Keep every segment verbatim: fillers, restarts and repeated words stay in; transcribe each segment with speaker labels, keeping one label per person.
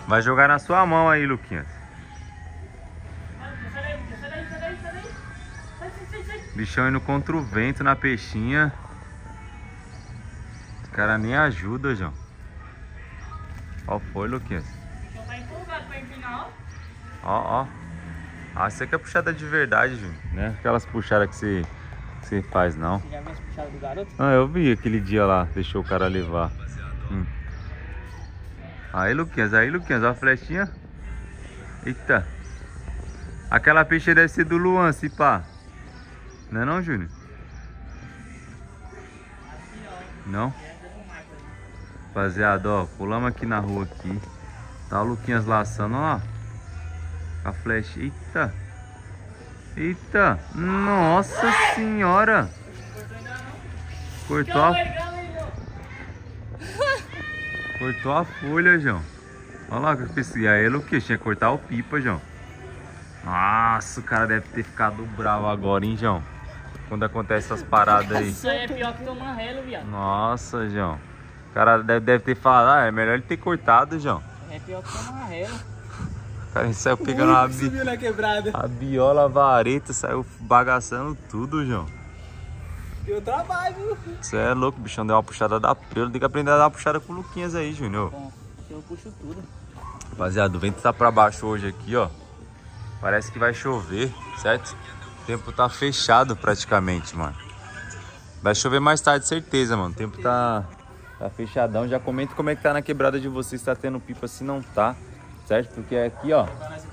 Speaker 1: Vai jogar na sua mão aí, Luquinhas. Bichão indo contra o vento na peixinha. Os caras nem ajudam, João. Qual foi, Luquinhas?
Speaker 2: O bichão tá empolgado pra empinar, ó.
Speaker 1: Ó, ó. Ah, você que é puxada de verdade, Júnior. Não é aquelas puxadas que você, que você faz, não.
Speaker 2: Você já viu as puxadas do garoto?
Speaker 1: Ah, eu vi aquele dia lá, deixou o cara levar. Hum. Aí, Luquinhas, aí, Luquinhas, ó a flechinha. Eita. Aquela peixe deve ser do Luan, se pá. Não é não, Júnior? Não? Rapaziada, ó, pulamos aqui na rua aqui. Tá o Luquinhas laçando, ó. A flecha. Eita. Eita. Nossa senhora. Cortou a... Cortou a folha, João. Olha lá que eu pensei. Aí, Luquinhas, tinha que cortar o pipa, João. Nossa, o cara deve ter ficado bravo agora, hein, João? Quando acontece essas paradas aí.
Speaker 2: Isso aí é pior que tomar relo, viado.
Speaker 1: Nossa, João. O cara deve, deve ter falado, ah, é melhor ele ter cortado, João.
Speaker 2: É pior que tomar relo.
Speaker 1: O cara saiu pegando a, bi...
Speaker 2: na quebrada.
Speaker 1: a biola, a vareta, saiu bagaçando tudo, João.
Speaker 2: Deu trabalho.
Speaker 1: Você é louco, o bichão deu uma puxada da prela. Tem que aprender a dar uma puxada com o Luquinhas aí, Júnior.
Speaker 2: Bom, eu puxo tudo.
Speaker 1: Rapaziada, o vento tá pra baixo hoje aqui, ó. Parece que vai chover, certo? O tempo tá fechado praticamente, mano. Vai chover mais tarde, certeza, mano. O tempo tá, tá fechadão. Já comenta como é que tá na quebrada de vocês. Se tá tendo pipa, se não tá, certo? Porque aqui, ó.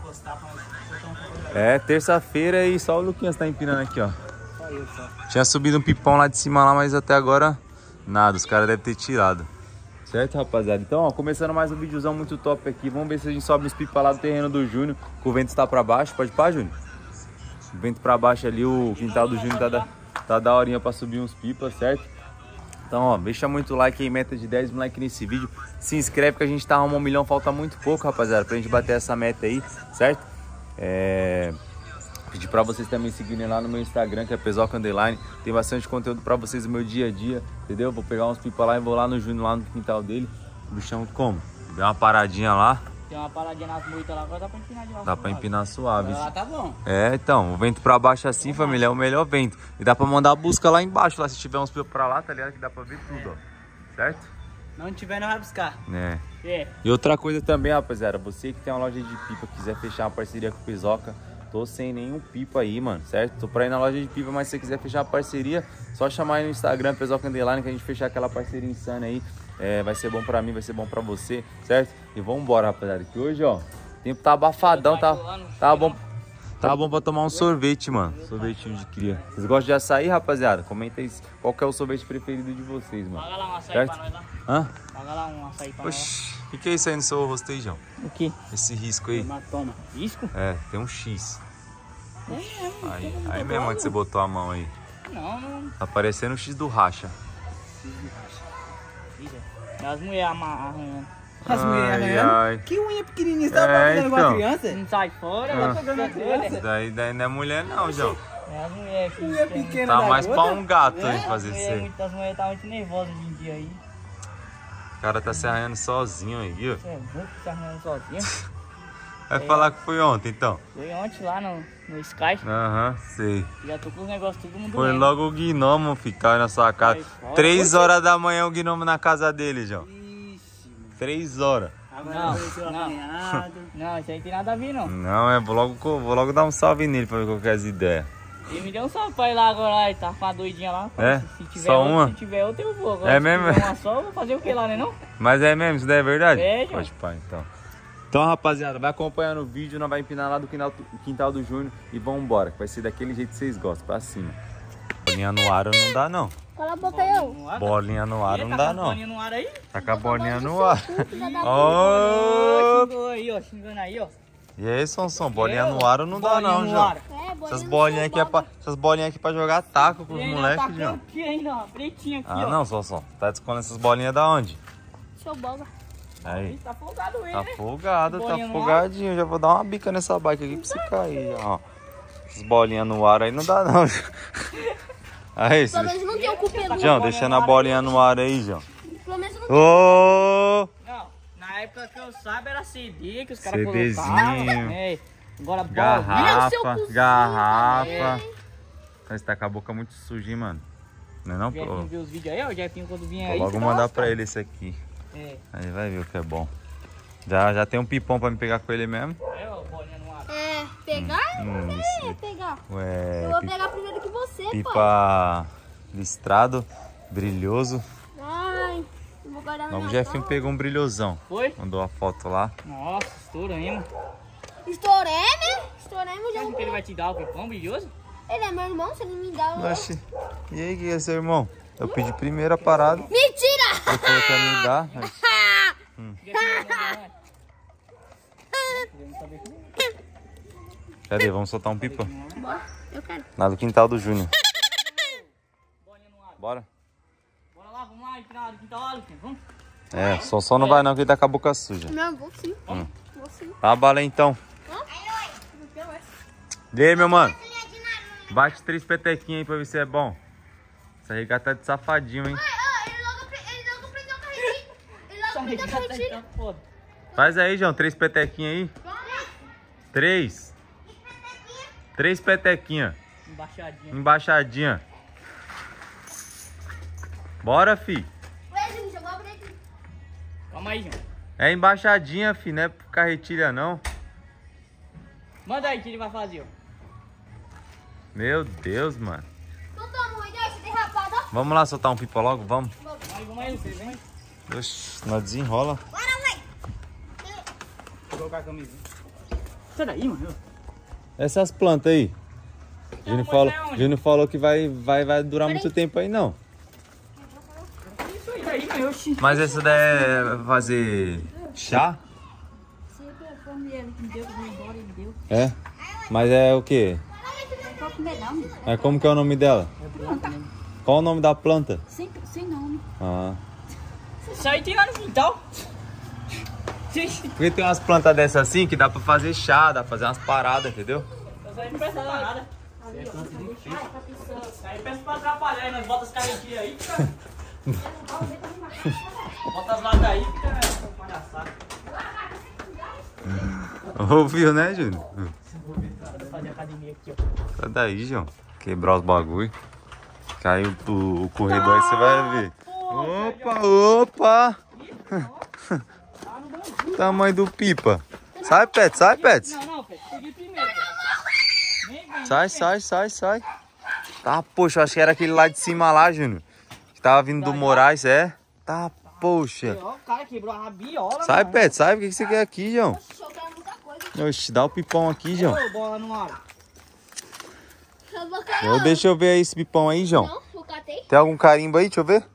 Speaker 1: É terça-feira e só o Luquinhas tá empinando aqui, ó. Tinha subido um pipão lá de cima lá, mas até agora nada. Os caras devem ter tirado. Certo, rapaziada? Então, ó, começando mais um videozão muito top aqui. Vamos ver se a gente sobe uns pipa lá do terreno do Júnior, que o vento está pra baixo. Pode ir pra, Júnior? O vento pra baixo ali, o quintal do Júnior tá da, tá da horinha pra subir uns pipas, certo? Então, ó, deixa muito like aí, meta de dez mil likes nesse vídeo. Se inscreve que a gente tá arrumando um milhão, falta muito pouco, rapaziada, pra gente bater essa meta aí, certo? É... Pedir pra vocês também seguirem lá no meu Instagram, que é Pesoca Underline. Tem bastante conteúdo pra vocês no meu dia a dia, entendeu? Vou pegar uns pipa lá e vou lá no Júnior, lá no quintal dele. O bichão como? Deu uma paradinha lá.
Speaker 2: Tem uma paradinha nas moitas lá, agora dá pra empinar de lá.
Speaker 1: Dá pra empinar suave.
Speaker 2: Lá tá bom.
Speaker 1: É, então, o vento pra baixo assim, família, é o melhor vento. E dá pra mandar a busca lá embaixo, lá se tiver uns pipa pra lá, tá ligado? Que dá pra ver tudo, ó. Certo?
Speaker 2: Não tiver, não vai buscar.
Speaker 1: É.
Speaker 2: É.
Speaker 1: E outra coisa também, rapaziada, você que tem uma loja de pipa, quiser fechar uma parceria com o Pesoca, tô sem nenhum pipa aí, mano, certo? Tô pra ir na loja de pipa, mas se você quiser fechar uma parceria, só chamar aí no Instagram, Pesoca Underline, que a gente fechar aquela parceria insana aí. É, vai ser bom pra mim, vai ser bom pra você, certo? E vambora, rapaziada, que hoje, ó, o tempo tá abafadão, tá, tá bom. Tá bom pra tomar um sorvete, mano. Sorvetinho de cria. Vocês gostam de açaí, rapaziada? Comenta aí qual que é o sorvete preferido de vocês, mano.
Speaker 2: Paga lá um açaí
Speaker 1: certo?
Speaker 2: pra nós lá.
Speaker 1: Hã?
Speaker 2: Paga lá um açaí pra nós.
Speaker 1: Oxi, o que, que é isso aí no seu rosto aí, João?
Speaker 2: O quê?
Speaker 1: Esse risco aí?
Speaker 2: Toma, toma. Risco?
Speaker 1: É, tem um X.
Speaker 2: É, é,
Speaker 1: Aí, aí mesmo onde você botou a mão aí.
Speaker 2: Não, não.
Speaker 1: Tá parecendo o X do racha.
Speaker 2: As mulheres arranhando.
Speaker 3: As mulheres
Speaker 1: Ai,
Speaker 3: arranhando?
Speaker 1: ai.
Speaker 3: Que unha pequenininha, você tá
Speaker 1: É,
Speaker 3: pegando
Speaker 1: então.
Speaker 3: uma criança?
Speaker 2: Não sai fora,
Speaker 1: Ah.
Speaker 2: vai pegando a criança.
Speaker 1: Daí, daí não é mulher não, João.
Speaker 2: É as mulheres que
Speaker 3: Unha
Speaker 2: tem-
Speaker 3: pequena
Speaker 1: Tá
Speaker 3: da
Speaker 1: mais
Speaker 3: gota?
Speaker 1: pra um gato aí
Speaker 2: As
Speaker 1: fazer isso
Speaker 2: mulheres,
Speaker 1: aí.
Speaker 2: muitas mulheres tá muito nervosas hoje em dia aí.
Speaker 1: O cara tá se arranhando sozinho aí, ó.
Speaker 2: Você é muito se arranhando sozinho.
Speaker 1: Vai falar que foi ontem, então.
Speaker 2: Foi ontem lá no, no Sky.
Speaker 1: Aham, sei.
Speaker 2: Já tô com os negócios todo mundo
Speaker 1: Foi
Speaker 2: doendo.
Speaker 1: logo o gnomo ficar na sua casa.
Speaker 2: Aí, fora.
Speaker 1: Três horas da manhã o gnomo na casa dele, João.
Speaker 3: Ixi, mano.
Speaker 1: Três horas.
Speaker 3: Agora
Speaker 2: Não,
Speaker 3: apareceu
Speaker 2: não.
Speaker 3: apanhado.
Speaker 2: Não, isso aí tem nada a ver não.
Speaker 1: Não, é, vou logo, vou logo dar um salve nele pra ver qual que é as ideias.
Speaker 2: Ele me deu um salve pra ir lá agora, ele tá com uma doidinha lá.
Speaker 1: É?
Speaker 2: Se, se tiver
Speaker 1: Só
Speaker 2: outra,
Speaker 1: uma?
Speaker 2: Se tiver outra eu vou. Agora,
Speaker 1: É
Speaker 2: se
Speaker 1: mesmo?
Speaker 2: tiver uma só, eu vou fazer o que lá, né não?
Speaker 1: Mas é mesmo, isso daí é verdade?
Speaker 2: É, João.
Speaker 1: Pode pá, então. Então, rapaziada, vai acompanhando o vídeo, nós vai empinar lá do quintal, quintal do Júnior e vambora, que vai ser daquele jeito que vocês gostam, pra cima. Bolinha no ar não dá, não.
Speaker 4: Cala a boca aí, ó.
Speaker 1: Bolinha no ar
Speaker 2: Ih,
Speaker 1: não
Speaker 2: tá
Speaker 1: dá,
Speaker 2: com a
Speaker 1: não.
Speaker 2: bolinha no ar aí?
Speaker 1: Tá com a bolinha no ar.
Speaker 2: Ô,
Speaker 1: Ô!
Speaker 2: xingou aí, ó. Xingando aí, ó.
Speaker 1: E aí, Sonson, bolinha no ar não dá,
Speaker 2: Bolinha
Speaker 1: não,
Speaker 2: no
Speaker 1: João.
Speaker 2: ar.
Speaker 4: É, bolinha
Speaker 1: Essas
Speaker 4: no
Speaker 1: bolinhas aqui é
Speaker 4: boba.
Speaker 1: pra, essas bolinhas aqui pra jogar taco com os
Speaker 2: E ainda
Speaker 1: moleques,
Speaker 2: tá
Speaker 1: João.
Speaker 2: aqui ainda, ó. Pretinha aqui,
Speaker 1: Ah,
Speaker 2: ó.
Speaker 1: não, Sonson. Tá escondendo essas bolinhas da onde?
Speaker 4: Seu boba.
Speaker 1: Aí.
Speaker 2: Ih, tá folgado ele,
Speaker 1: Tá
Speaker 2: né?
Speaker 1: folgado, tá
Speaker 2: Bolinha no
Speaker 1: folgadinho. Já vou dar uma bica nessa bike aqui pra você cair, ó. Essas bolinhas no ar aí não dá, não. Aí,
Speaker 4: Pelo menos não tem o cu peludo.
Speaker 1: João, deixando a bolinha no ar aí, João.
Speaker 4: Pelo menos não tem.
Speaker 1: Ô!
Speaker 2: Não, na Na época que eu saiba era C D que os caras
Speaker 1: CDzinho.
Speaker 2: colocavam. É. Agora
Speaker 1: Garrafa, garrafa. Você tá com a boca muito suja, hein, mano? Não é não,
Speaker 2: O Jefinho
Speaker 1: pô?
Speaker 2: viu os vídeos aí, ó. O Jefinho quando vinha
Speaker 1: Vou
Speaker 2: aí.
Speaker 1: logo
Speaker 2: você
Speaker 1: mandar
Speaker 2: gosta.
Speaker 1: pra ele esse aqui.
Speaker 2: É.
Speaker 1: Aí vai ver o que é bom. Já, já tem um pipão pra me pegar com ele mesmo?
Speaker 2: É, ó, bolinha no ar.
Speaker 4: É, pegar? Eu
Speaker 1: Hum,
Speaker 4: não
Speaker 1: esse-
Speaker 4: sei pegar.
Speaker 1: Ué,
Speaker 4: Eu vou
Speaker 1: pi-
Speaker 4: pegar primeiro que você, pô.
Speaker 1: pipa listrado, brilhoso.
Speaker 4: Ai, eu vou guardar na
Speaker 1: Logo o
Speaker 4: minha
Speaker 1: Jefinho
Speaker 4: mão.
Speaker 1: pegou um brilhosão.
Speaker 2: Foi?
Speaker 1: Mandou a foto lá.
Speaker 2: Nossa, estouramos.
Speaker 4: Estourei, né? Estouramos
Speaker 2: Você
Speaker 4: já.
Speaker 2: acha que ele vai te dar o pipão brilhoso?
Speaker 4: Ele é meu irmão, se ele me dá um...
Speaker 1: Oxi. E aí, que é seu irmão? Eu pedi primeiro a parada.
Speaker 4: Mentira!
Speaker 1: Você falou que ia me dar. mas- Cadê? Vamos soltar um pipa?
Speaker 4: Bora, eu quero.
Speaker 1: Lá do quintal do Júnior.
Speaker 2: Bolinha no ar.
Speaker 1: Bora?
Speaker 2: Bora lá, vamos lá, empinado, quintal lá, Luquinha. Vamos?
Speaker 1: É, só, só não vai não que ele tá com a boca suja.
Speaker 4: Não, vou sim. Vou sim.
Speaker 1: Tá a bala aí, então. E aí, meu mano? Bate três petequinhas aí pra ver se é bom. Essa regata tá de safadinho, hein?
Speaker 4: Ele logo prendeu o carretinho. Ele logo prendeu o carretinho.
Speaker 2: Tá foda.
Speaker 1: Faz aí, João, três petequinhas aí. Três. Três petequinhas.
Speaker 2: Embaixadinha.
Speaker 1: Embaixadinha. Bora, fi.
Speaker 4: Ué, Júnior, jogou a break.
Speaker 2: Calma aí, João.
Speaker 1: É embaixadinha, fi, não é carretilha, não.
Speaker 2: Manda aí que ele vai fazer, ó.
Speaker 1: Meu Deus, mano.
Speaker 4: Então toma uma ideia, você derrapada, ó.
Speaker 1: Vamos lá soltar um pipa logo? Vamos.
Speaker 2: Vamos aí, vamos aí, vocês, vem.
Speaker 1: Oxi, nós desenrola.
Speaker 4: Bora, moleque.
Speaker 2: Vou colocar a camisa. Sai daí, mano.
Speaker 1: Essas plantas aí. Júnior
Speaker 2: Não,
Speaker 1: falou,
Speaker 2: mas é onde?
Speaker 1: Júnior falou que vai, vai, vai durar muito tempo aí, não.
Speaker 2: Isso aí, daí, meu. Oxi.
Speaker 1: Mas essa daí é fazer chá?
Speaker 5: Sempre eu formei ele que me deu, que eu vou embora, ele deu.
Speaker 1: É? Mas é o quê?
Speaker 5: Não pode comer não, meu.
Speaker 1: É como que é o nome dela? Qual o nome da planta?
Speaker 5: Sem, sem nome.
Speaker 1: Ah.
Speaker 2: Isso aí tem lá no quintal.
Speaker 1: Porque tem umas plantas dessas assim que dá pra fazer chá, dá pra fazer umas paradas, entendeu?
Speaker 2: Isso aí não presta pra nada. Aí peça pra atrapalhar, aí nós bota as carretinhas aí, fica... Bota as latas aí, fica... palhaçada.
Speaker 1: Ouviu, né, Júnior?
Speaker 2: Vou fazer academia aqui, ó.
Speaker 1: Sai daí, João. Quebrar os bagulho. Caiu o, o corredor aí, você vai ver. Opa, opa! Tamanho do pipa. Sai, Pet, sai, Pet.
Speaker 2: Não, não, Pedro, peguei primeiro, Pedro. Vem, vem,
Speaker 1: Sai,
Speaker 2: vem.
Speaker 1: sai, sai, sai. Tá, poxa, acho que era aquele lá de cima lá, Júnior. Que tava vindo do Moraes, é? Tá, poxa.
Speaker 2: Ó, o cara quebrou a rabiola,
Speaker 1: Sai,
Speaker 2: mano.
Speaker 1: Pet, sai. O que que você quer aqui, João?
Speaker 4: Chocando muita coisa.
Speaker 1: Oxe, dá o pipão aqui, João.
Speaker 2: Ô, bola no ar.
Speaker 4: Eu vou cair.
Speaker 1: Eu, deixa eu ver aí esse pipão aí, João.
Speaker 4: Não, eu catei.
Speaker 1: Tem algum carimbo aí? Deixa eu ver.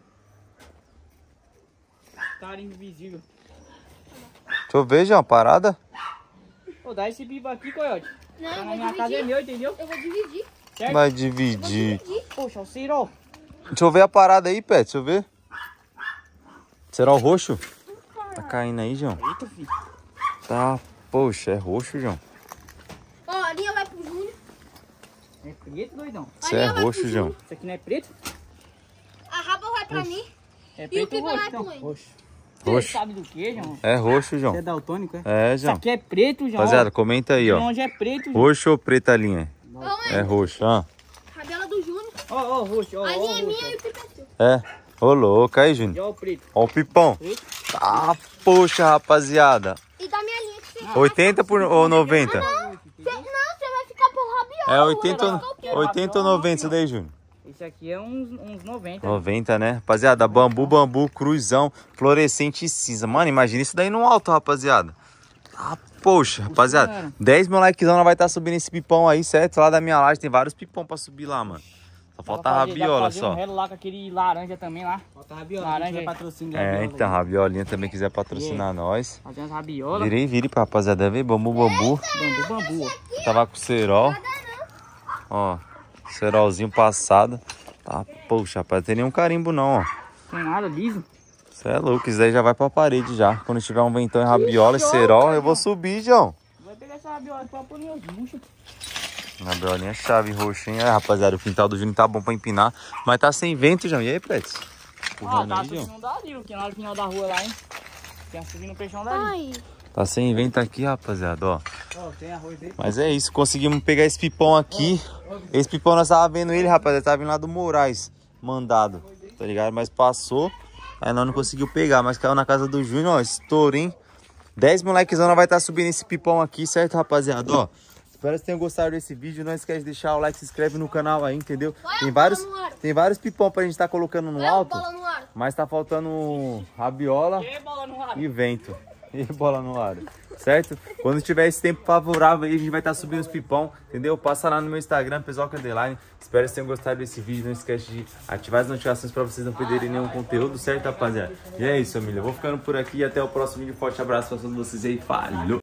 Speaker 2: Cara invisível.
Speaker 1: Deixa eu ver, João. Parada.
Speaker 2: Ô, dá esse pipa aqui, coiote.
Speaker 4: Não,
Speaker 2: Tá
Speaker 4: eu
Speaker 2: na
Speaker 4: vou
Speaker 2: minha casa é
Speaker 4: dividir.
Speaker 2: meu, entendeu?
Speaker 4: Eu vou dividir.
Speaker 2: Certo?
Speaker 1: Vai
Speaker 4: Eu vou
Speaker 1: dividir.
Speaker 4: dividir.
Speaker 2: Poxa, o Ciro.
Speaker 1: Deixa eu ver a parada aí, Pet. Deixa eu ver. Será o roxo? Tá caindo aí, João.
Speaker 2: Eita, filho.
Speaker 1: Tá, poxa, é roxo, João.
Speaker 4: Ó, a linha vai pro Júnior.
Speaker 2: É preto, doidão.
Speaker 1: Isso é roxo, João.
Speaker 2: Isso aqui não é preto?
Speaker 4: A raba vai pra mim.
Speaker 2: É
Speaker 4: E o
Speaker 2: preto
Speaker 4: pipa
Speaker 2: ou roxo,
Speaker 4: vai
Speaker 2: então?
Speaker 4: pro ele.
Speaker 2: Roxo.
Speaker 1: Roxo.
Speaker 2: Você sabe do que, João?
Speaker 1: É roxo,
Speaker 2: Você é
Speaker 1: João.
Speaker 2: daltônico, é?
Speaker 1: É,
Speaker 2: Isso
Speaker 1: João.
Speaker 2: aqui é preto, João.
Speaker 1: Rapaziada, comenta aí, ó.
Speaker 2: Onde é preto, João?
Speaker 1: Roxo ou preta a linha?
Speaker 4: Ô, mãe,
Speaker 1: É roxo, ó.
Speaker 4: rabela do Júnior.
Speaker 2: Ó, ó, roxo, ó, ó,
Speaker 4: A linha é
Speaker 2: roxo,
Speaker 4: minha
Speaker 2: ó.
Speaker 4: e o pipa é seu.
Speaker 1: É. Ô, louco aí, Júnior.
Speaker 2: E ó o preto.
Speaker 1: Ó o pipão.
Speaker 2: Preto?
Speaker 1: Tá, poxa, rapaziada.
Speaker 4: E da minha linha que você...
Speaker 1: oitenta por, ou noventa?
Speaker 4: Não, você, não, você vai ficar por rabiola.
Speaker 1: É oitenta,
Speaker 4: Vai ficar o quê?
Speaker 1: ou- oitenta ou noventa isso daí, Júnior?
Speaker 2: Esse aqui é uns, uns noventa.
Speaker 1: noventa, né? Rapaziada, bambu, bambu, cruzão, fluorescente e cinza. Mano, imagina isso daí no alto, rapaziada. Ah, poxa, rapaziada. dez mil likezão, nós vai estar subindo esse pipão aí, certo? Lá da minha laje tem vários pipão pra subir lá, mano. Só falta a rabiola só.
Speaker 2: Um relo lá com aquele laranja também lá.
Speaker 3: Falta rabiola,
Speaker 2: Laranja
Speaker 3: a gente
Speaker 2: aí.
Speaker 3: vai patrocinar
Speaker 1: É,
Speaker 3: rabiola
Speaker 1: então,
Speaker 3: aí.
Speaker 1: rabiolinha também quiser patrocinar nós.
Speaker 2: Fazer umas rabiolas.
Speaker 1: Virei, vire pra rapaziada ver, bambu, bambu.
Speaker 2: Bambu, bambu, ó.
Speaker 1: Tava com cerol. Ó, cerolzinho passado. Tá, poxa, rapaz, não tem nenhum carimbo não, ó.
Speaker 2: Tem nada, liso.
Speaker 1: Cê é louco, isso daí já vai pra parede já. Quando tiver um ventão e rabiola e cerol, eu vou subir, João.
Speaker 2: Vai pegar essa rabiola pra pôr nos buchos.
Speaker 1: Rabiolinha chave roxa, hein? É, rapaziada, o quintal do Júnior tá bom pra empinar. Mas tá sem vento, João. E aí, Pretos?
Speaker 2: Ah,
Speaker 1: Empurrando
Speaker 2: tá,
Speaker 1: aí, João.
Speaker 2: não dá ali, que lá no final da rua lá, hein. Tinha subindo o peixão dali.
Speaker 4: Ai.
Speaker 1: Tá sem vento aqui, rapaziada, ó.
Speaker 2: Ó, tem arroz aí.
Speaker 1: Mas é isso, conseguimos pegar esse pipão aqui. Esse pipão nós tava vendo ele, rapaziada, tava vindo lá do Moraes, mandado, tá ligado? Mas passou, aí nós não conseguimos pegar, mas caiu na casa do Júnior, ó, estouro, hein? dez molequezão vai estar subindo esse pipão aqui, certo, rapaziada, ó. Espero que vocês tenham gostado desse vídeo, não esquece de deixar o like, se inscreve no canal aí, entendeu? Tem vários, tem vários pipão pra gente estar colocando no alto, mas tá faltando rabiola
Speaker 2: E bola no ar.
Speaker 1: e vento. E bola no ar, certo? Quando tiver esse tempo favorável aí, a gente vai estar subindo os pipão, entendeu? Passa lá no meu Instagram, pessoal Underline. Espero que vocês tenham gostado desse vídeo. Não esquece de ativar as notificações para vocês não perderem nenhum conteúdo, certo, rapaziada? E é isso, família. Eu vou ficando por aqui e até o próximo vídeo. Forte abraço para todos vocês aí. Falou!